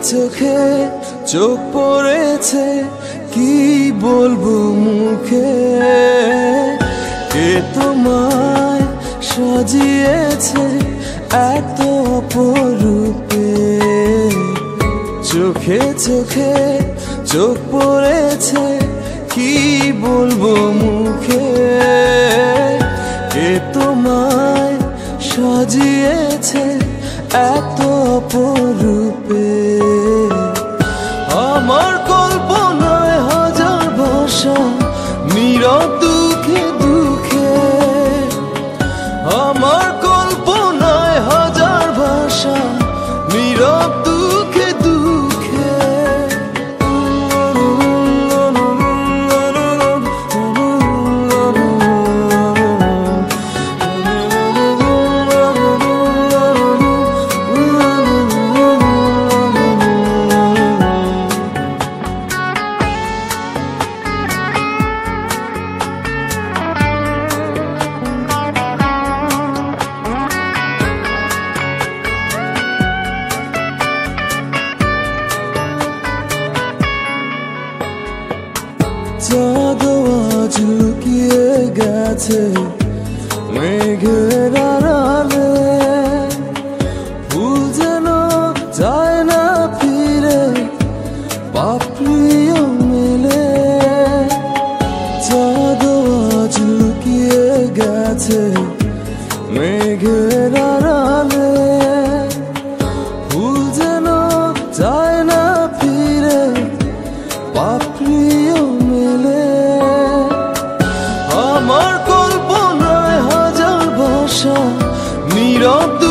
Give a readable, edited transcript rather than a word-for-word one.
চোখে চোখ পড়েছে, কি বলবো মুখে। কে তোমায় সাজিয়েছে এত অপরূপে। চোখে চোখে চোখ পড়েছে, কি বলবো মুখে। কে তোমায় সাজিয়েছে এত অপরূপে। আমার কল্পনায় হাজার ভাষা, নীরব দুঃখে দুঃখে। আমার কল্পনায় হাজার ভাষা, নীরব দুঃখে দুঃখে। চাঁদ আজ লুকিয়ে গেছে মেঘের আড়ালে। ফুল যেন যায় না ফিরে, পাপড়িও মেলে। চাঁদ আজ লুকিয়ে গেছে মেঘের আড়ালে। ফুল যেন যায় না ফিরে, পাপড়িও মেলে। আমার কল্পনায় হাজার ভাষা, নীরব